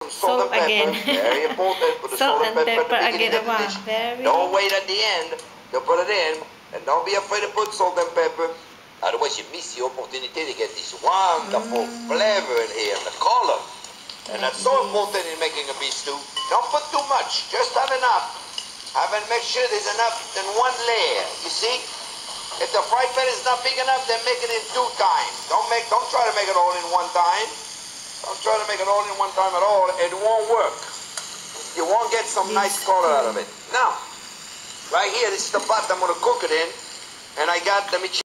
Salt again. Very important. Put the Salt and pepper at the again. beginning of the dish. Don't wait at the end to put it in. And don't be afraid to put salt and pepper. Otherwise you miss the opportunity to get this wonderful flavor in here and the color. And that's so important in making a beef stew. Don't put too much. Just have enough. Make sure there's enough in one layer. You see? If the fry pan is not big enough, then make it in 2 times. Don't try to make it all in 1 time. Don't try to make it all in 1 time at all. It won't work. You won't get some nice color out of it. Now, right here, this is the pot I'm going to cook it in. And I got the